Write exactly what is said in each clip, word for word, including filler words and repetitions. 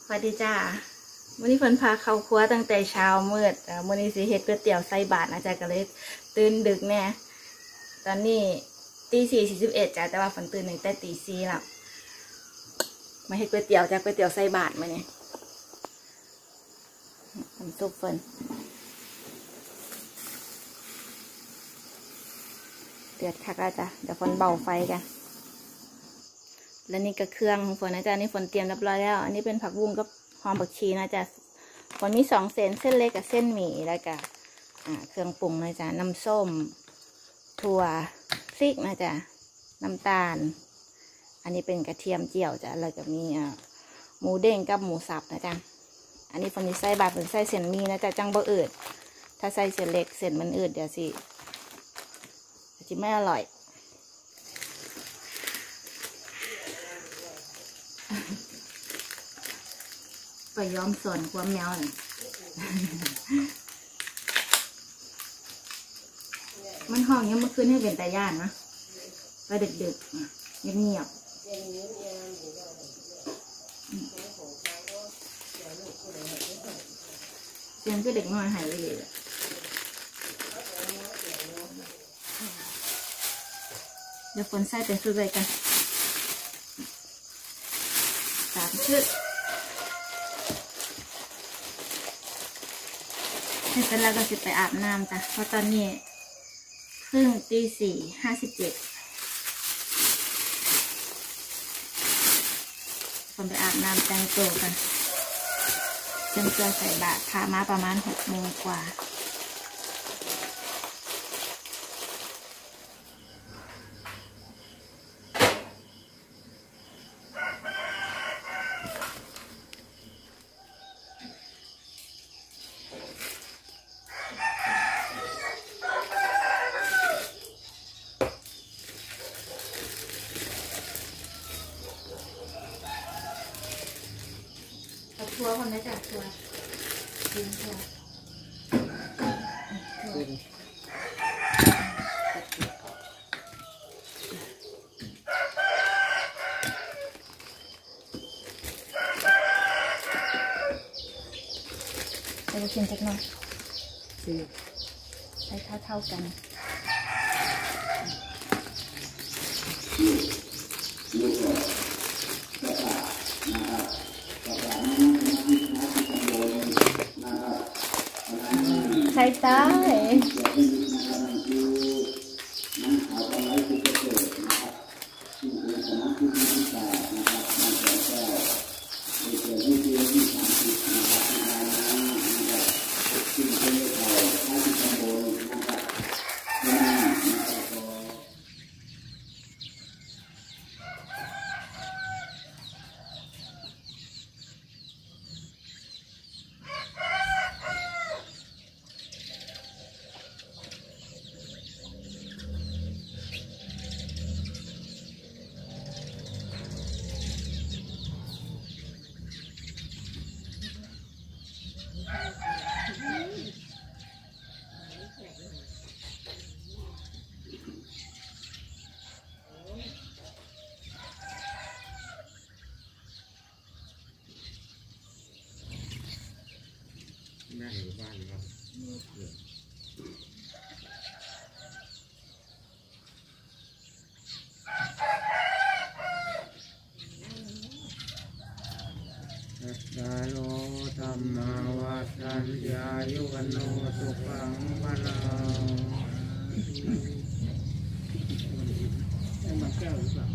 สวัสดีจ้าวันนี้เพิ่นพาเข้าครัวตั้งแต่เช้ามืดอ่ามื้อนี้สิเฮ็ดก๋วยเตี๋ยวใส่บาตรนะจ๊ะก็เลยตื่นดึกแน่ตอนนี้ตีสี่สี่สิบเอ็ดจ้ะแต่ว่าฝนตื่นตั้งแต่ตีสี่แล้วมาเฮ็ดก๋วยเตี๋ยวจ้ะก๋วยเตี๋ยวใส่บาตรมื้อนี้น้ำซุปเพิ่นเดือดคักแล้วจ้ะเดี๋ยวฝนเบาไฟกันแล้วนี่ก็เครื่องของฝนนะจ๊ะนี่ฝนเตรียมเรียบร้อยแล้วอันนี้เป็นผักบุ้งกับหอมผักชีนะจ๊ะฝนมีสองเส้นเส้นเล็กกับเส้นหมี่แล้วก็อ่าเครื่องปรุงนะจ๊ะน้ำส้มถั่วพริกนะจ๊ะน้ำตาลอันนี้เป็นกระเทียมเจียวจ้ะแล้วก็มีอ่าหมูเด้งกับหมูสับนะจ๊ะอันนี้ฝนมีไส้บาดฝนใส่เส้นหมี่นะจ๊ะจังบ่อืดถ้าใส่เส้นเล็กเส้นมันอืดเดี๋ยวสิจะไม่อร่อยไปย้อมส่วนความแมวเลยมันห้องยังเมื่อคืนให้เป็นตาย่านนะไปดึกๆเงียบๆเสียงก็เด็กน้อยหายไปเลยเดี๋ยวฝนใส่เป็นชุดเลยกันสามชุดเสร็จแล้วก็จะไปอาบน้ำจ้ะเพราะตอนนี้เพิ่งตีสี่ห้าสิบเจ็ดคนไปอาบน้ำแต่งตัวกันเตรียมตัวใส่บาตรพามาประมาณหกโมงกว่าทัวร์คนนี้จ้ะทัวร์ดินทัวร์เราจะชิมสักหน่อยใช้เท่าเท่ากันใช้ใต้แม่อยู่บ้านครับสัทธาโลธรรมาวาสัญญายุวันโนสุขังพลังให้มันแก้วหรือเปล่า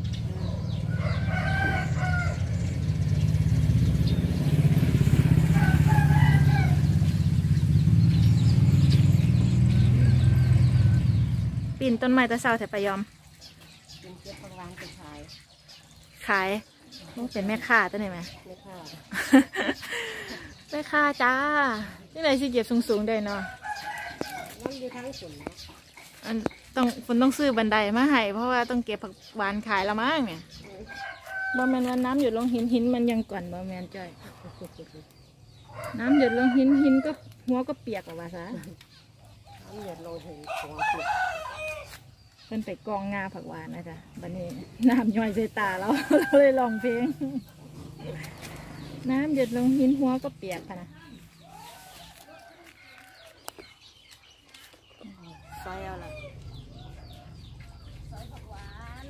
ปีนต้นไม้ตะเศร้าแถบปยอมเป็นเก็บประวานเป็นขายขายต้องเป็นแม่ค้าตัวไหนไหมแม่ค้าแม่ค้าจ้าที่ไหนสิเก็บสูงๆได้เนาะน้ำอยู่ทั้งส่วนนะอันต้องคนต้องซื้อบันไดมาให้เพราะว่าต้องเก็บผักหวานขายละมั้งเนี่ยบอแมนวันน้ำหยดลงหินหินมันยังก่อนบอแมนจ้อยน้ำหยดลงหินหินก็หัวก็เปียกออกมาซะน้ำหยดลงถึงหัวเปียกเพิ่นไปกองงาผักหวานนะจ๊ะบัดนี้น้ำย่อยใส่ตาแล้วเราเลยลองเพลงน้ำหยดลงหินหัวก็เปียกค่ะนะซอยเอาละซอยผักหวาน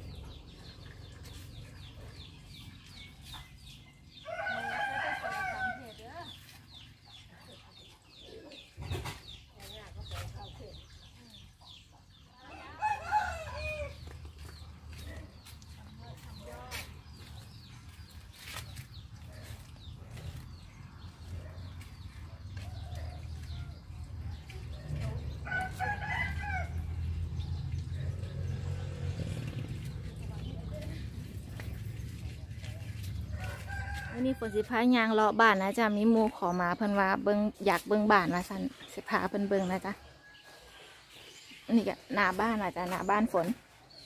วันนี้ฝนสิพายางเลาะบ้านนะจ๊ะมีหมูขอมาเพิ่นว่าเบิ่งอยากเบิ่งบ้านว่าซั่นสิพาเพิ่นเบิ่งนะจ๊ะนี่ก็หน้าบ้านนะจ๊ะหน้าบ้านฝน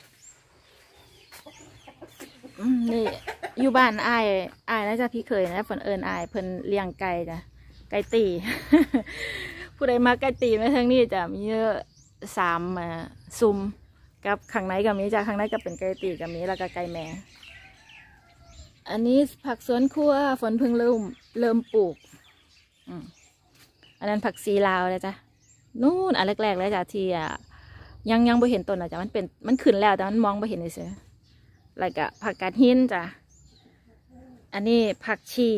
อืมนี่อยู่บ้านอ้ายอ้ายนะจ๊ะพี่เคยนะฝนเอิญอ้ายเพิ่นเลี้ยงไก่จ้ะไก่ตี ผู้ใดมาไก่ตีมาทางนี้จะมีเยอะสามซุ้มกับข้างในก็มีจ้ะข้างในก็เป็นไก่ตีก็มีแล้วก็ไก่แม่อันนี้ผักสวนครัวฝนเพิ่งเริ่มเริ่มปลูกอืมอันนั้นผักซีลาวเลยจ้ะนู่นอันแรกๆเลยจ้ะที่อ่ะยังยังไม่เห็นต้นนะจ้ะมันเป็นมันขึ้นแล้วแต่มันมองไม่เห็นเลยเสียแล้วก็ผักกาดหินจ้ะอันนี้ผักชี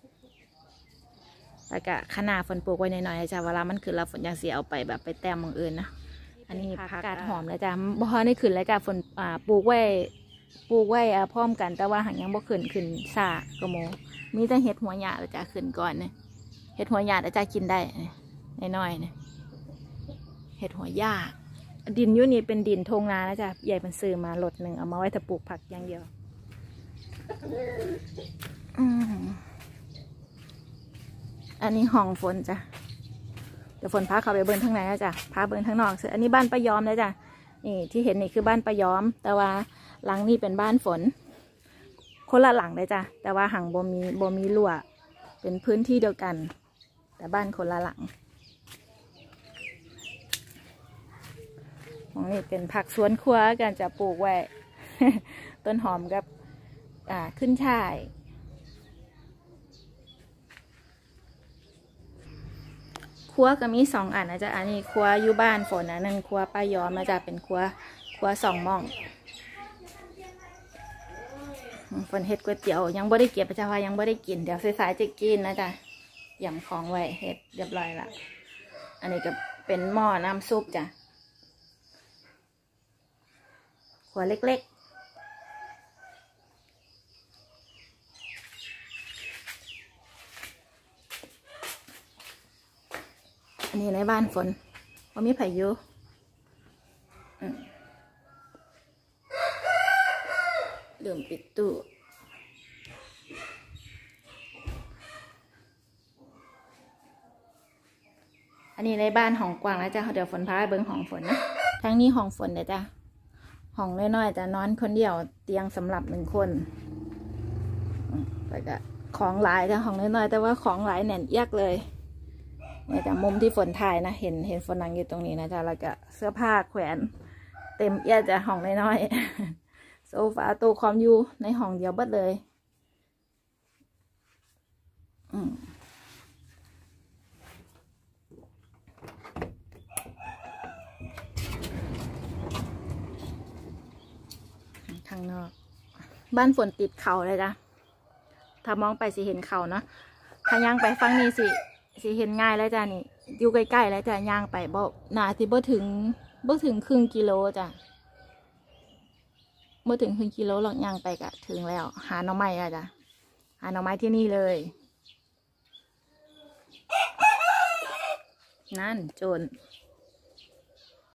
แล้วก็คะน้าฝนปลูกไว้หน่อยๆจ้ะเวลามันขึ้นแล้วฝนยังเสียเอาไปแบบไปแต้มมองอื่นนะอันนี้ผักกาดหอมเลยจ้ะบ่พอได้ขึ้นเลยจ้ะฝนอ่าปลูกไว้ปลูกไว้พร้อมกันแต่ว่าหางยังบ่ขึ้นขึ้นซาก็โมมีแต่เห็ดหัวหยาดจะขึ้นก่อนเนี่ยเห็ดหัวหยาดจะกินได้น้อยๆเนี่ยเห็ดหัวหญ้าดินยุนี่เป็นดินทงนาแล้วจ้ะใหญ่เป็นซื้อมาหลดหนึ่งเอามาไว้ถ้าปลูกผักอย่างเดียวอันนี้ห้องฝนจ้ะเดี๋ยวฝนพาเขาไปเบิ้งข้างในแล้วจ้ะพาเบิ้งข้างนอกอันนี้บ้านป้ายอมแล้วจ้ะนี่ที่เห็นนี่คือบ้านป้ายอมแต่ว่าหลังนี้เป็นบ้านฝนคนละหลังเลยจ้ะแต่ว่าหังบ่มีบ่มีรั้วเป็นพื้นที่เดียวกันแต่บ้านคนละหลังของนี่เป็นผักสวนครัวกันจะปลูกไว้ ต้นหอมกับอ่าขึ้นช่ายครัวก็มีสองอันนะจ๊ะอันนี้ครัวอยู่บ้านฝนนะหนึ่งครัวป้ายอมนะจ๊ะเป็นครัวครัวสองม่องฝนเห็ดก๋วยเตี๋ยวยังบ่ได้เก็บจ้ะว่ายังบ่ได้กินเดี๋ยวสายๆจะกินนะจ๊ะยำของไว้เห็ดเรียบร้อยละอันนี้ก็เป็นหม้อน้ำซุปจ้ะขวดเล็กๆอันนี้ในบ้านฝนว่ามีไผ่อยู่เริ่มปิดตู้อันนี้ในบ้านห้องกว้างแล้วจ้ะเดี๋ยวฝนพาไปเบิ้งห้องฝนนะทั้งนี้ห้องฝนเดี๋ยวจ้ะห้องน้อยๆจะนอนคนเดียวเตียงสำหรับหนึ่งคนแล้วก็ของหลายจ้ะห้องน้อยๆแต่ว่าของหลายแน่นเอียกเลยเนี่ยจ้ะมุมที่ฝนถ่ายนะเห็นเห็นฝนนั่งอยู่ตรงนี้นะจ้ะแล้วก็เสื้อผ้าแขวนเต็มเอียกจ้ะห้องน้อยๆโซฟาตู้คอมอยู่ในห้องเดียวเบิดเลยอืมข้างนอกบ้านฝนติดเขาเลยจ้ะถ้ามองไปสิเห็นเขาเนาะถ้าย่างไปฟังนี่สิสิเห็นง่ายแล้วจ้ะนี่อยู่ใกล้ๆแล้วจ้ะย่างไปบ่หนาที่บ่ถึงบ่ถึงครึ่งกิโลจ้ะเมื่อถึงครึ่งกิโลหรอกย่างไปก็ถึงแล้วหาหน่อไม้อะจ้ะหาหน่อไม้ที่นี่เลยนั่นโจร